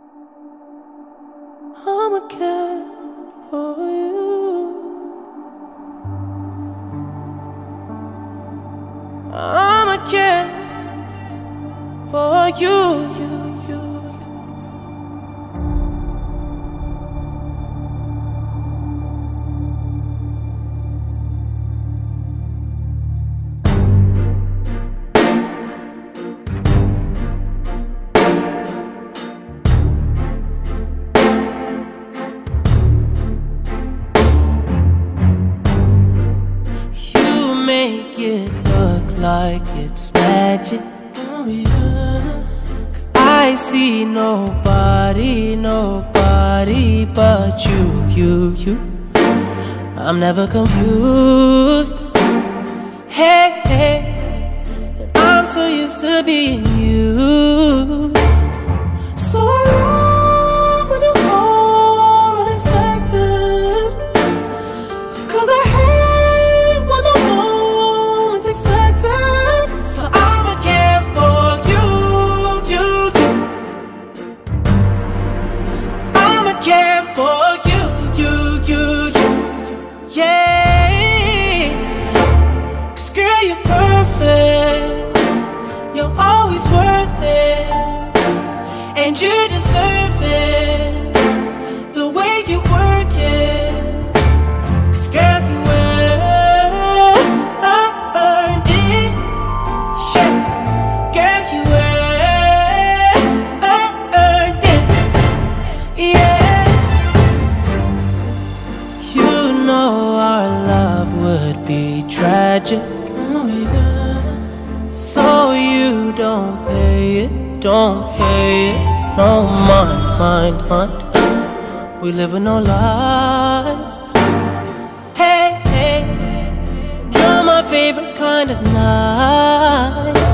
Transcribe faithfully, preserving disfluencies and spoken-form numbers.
I'ma care for you. I'ma care for you, you, you. Make it look like it's magic. Oh yeah. Cause I see nobody, nobody but you, you, you. I'm never confused. Hey, hey. And I'm so used to being used. So I love when you call unexpected. Cause I hate when the moment's expected. So I'ma care for you, you, you. I'ma care for you, you, you, you. Yeah. Cause girl, you're perfect. You're always worth it. And you deserve it. The way you work it. Cause girl, you earned it. Yeah. Girl, you earned it. Yeah. You know our love would be tragic. Oh yeah. So you don't pay it, don't pay it. No mind, mind, mind. We live with no lies. Hey, hey, you're my favorite kind of night.